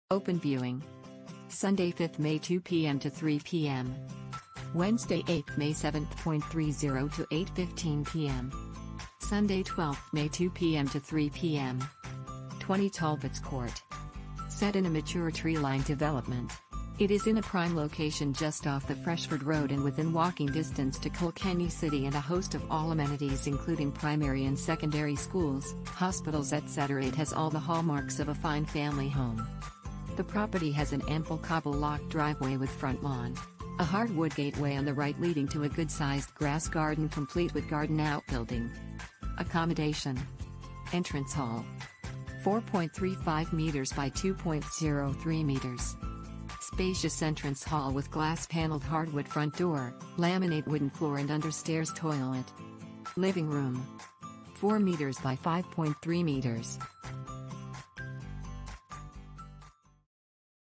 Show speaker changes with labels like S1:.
S1: Open viewing. Sunday 5th May 2 p.m. to 3 p.m. Wednesday 8th May 7:30 to 8:15 p.m. Sunday 12th May 2 p.m. to 3 p.m. 20 Talbotsinch Court. Set in a mature tree-lined development. It is in a prime location just off the Freshford Road and within walking distance to Kilkenny City and a host of all amenities including primary and secondary schools, hospitals etc. It has all the hallmarks of a fine family home. The property has an ample cobble-locked driveway with front lawn. A hardwood gateway on the right leading to a good-sized grass garden complete with garden outbuilding. Accommodation. Entrance hall. 4.35 meters by 2.03 meters. Spacious entrance hall with glass-paneled hardwood front door, laminate wooden floor and understairs toilet. Living room. 4 meters by 5.3 meters.